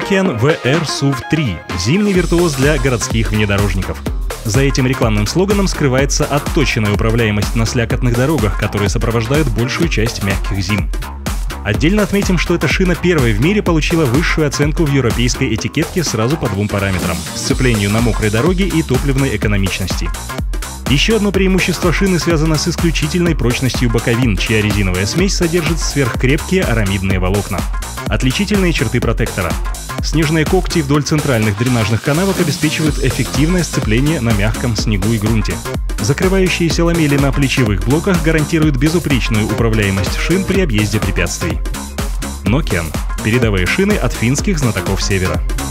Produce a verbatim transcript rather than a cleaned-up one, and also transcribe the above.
Nokian ви ар сув три – зимний виртуоз для городских внедорожников. За этим рекламным слоганом скрывается отточенная управляемость на слякотных дорогах, которые сопровождают большую часть мягких зим. Отдельно отметим, что эта шина первой в мире получила высшую оценку в европейской этикетке сразу по двум параметрам – сцеплению на мокрой дороге и топливной экономичности. Еще одно преимущество шины связано с исключительной прочностью боковин, чья резиновая смесь содержит сверхкрепкие арамидные волокна. Отличительные черты протектора. Снежные когти вдоль центральных дренажных канавок обеспечивают эффективное сцепление на мягком снегу и грунте. Закрывающиеся ламели на плечевых блоках гарантируют безупречную управляемость шин при объезде препятствий. Nokian – передовые шины от финских знатоков севера.